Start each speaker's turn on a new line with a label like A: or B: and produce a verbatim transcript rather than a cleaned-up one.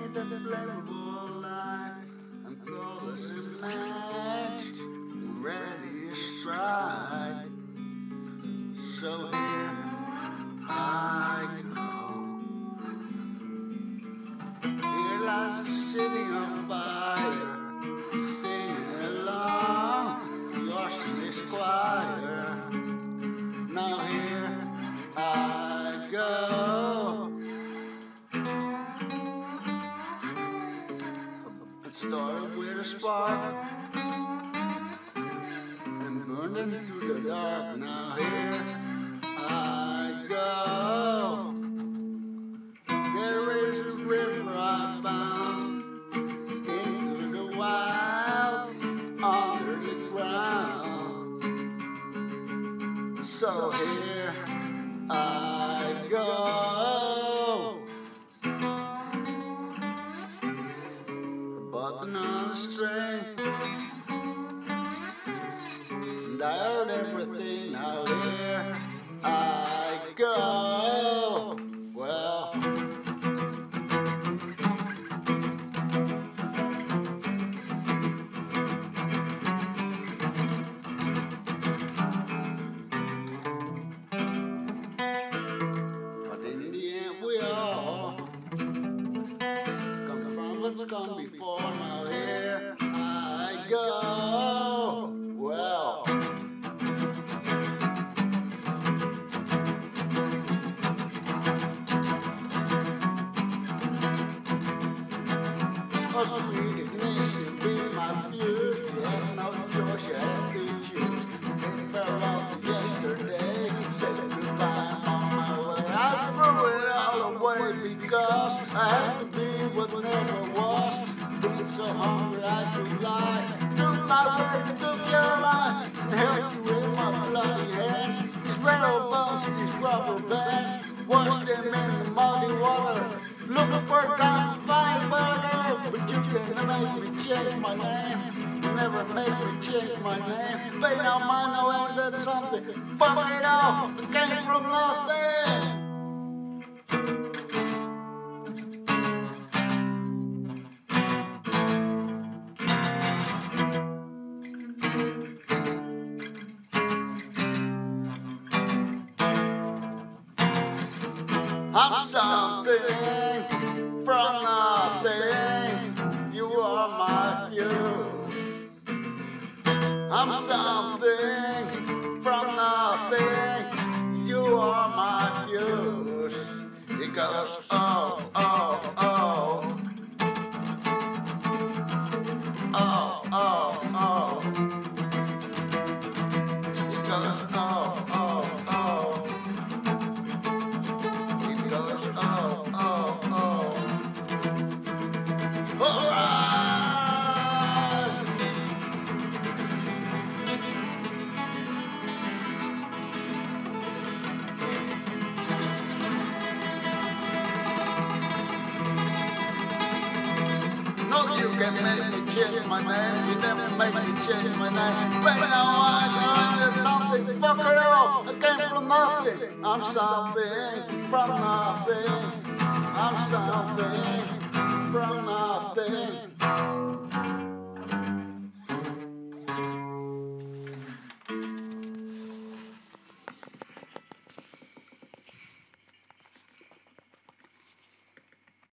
A: light, the flammable light, and colors and match, ready to strike. So here I go. Here lies the city on fire, singing along the ocean esquire. Now here I go. It started with a spark and burned into the dark. Now here I go. There is a river I found into the wild, under the ground. So here I go. A button on a string, and I heard everything. Now here I go. Well, but in the end we all come from what's gone before. Now here I go. Well, a sweet ignition be my fuse. You have no choice, you have to choose. It fell out yesterday, said goodbye, I'm on my way. I threw it all away because I had to be what never was. Been so hungry I could lie. Took my word, took your line, and held you in my bloody hands. These red old bones, these rubber bands, wash them in the muddy water. Looking for a time to find better, but you can make me change my name. You never make me change my name. Pay no mind, no ain't that something. Fuck it all, it came from nothing. I'm something from nothing. You are my fuse. I'm something from nothing. You are my fuse. It goes oh, oh, oh. Oh, oh, oh. It goes oh, oh, oh. Oh, oh, oh. Rise! No, you can make me change my name. You never make me change my name. But now I know something. Fuck it all. I came from nothing. I'm something from nothing. I'm something from nothing.